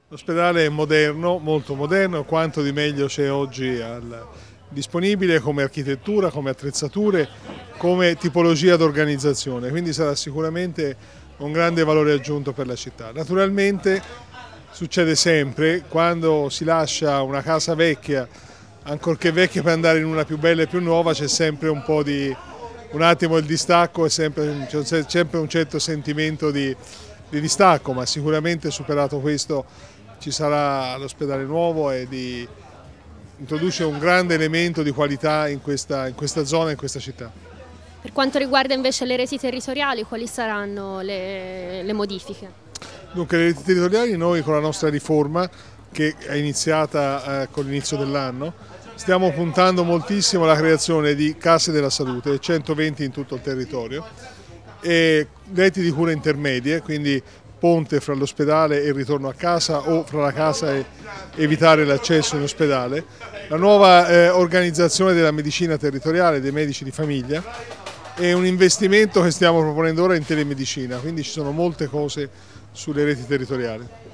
L'ospedale è moderno, molto moderno, quanto di meglio c'è oggi disponibile come architettura, come attrezzature, come tipologia d'organizzazione, quindi sarà sicuramente un grande valore aggiunto per la città. Naturalmente succede sempre, quando si lascia una casa vecchia, ancorché vecchia per andare in una più bella e più nuova, c'è sempre un attimo il distacco, c'è sempre un certo sentimento di distacco, ma sicuramente superato questo ci sarà l'ospedale nuovo e introduce un grande elemento di qualità in questa zona, in questa città. Per quanto riguarda invece le reti territoriali, quali saranno le modifiche? Dunque, le reti territoriali, noi con la nostra riforma, che è iniziata con l'inizio dell'anno, stiamo puntando moltissimo alla creazione di case della salute, 120 in tutto il territorio, e reti di cura intermedie, quindi ponte fra l'ospedale e il ritorno a casa o fra la casa e evitare l'accesso in ospedale, la nuova organizzazione della medicina territoriale, dei medici di famiglia e un investimento che stiamo proponendo ora in telemedicina, quindi ci sono molte cose sulle reti territoriali.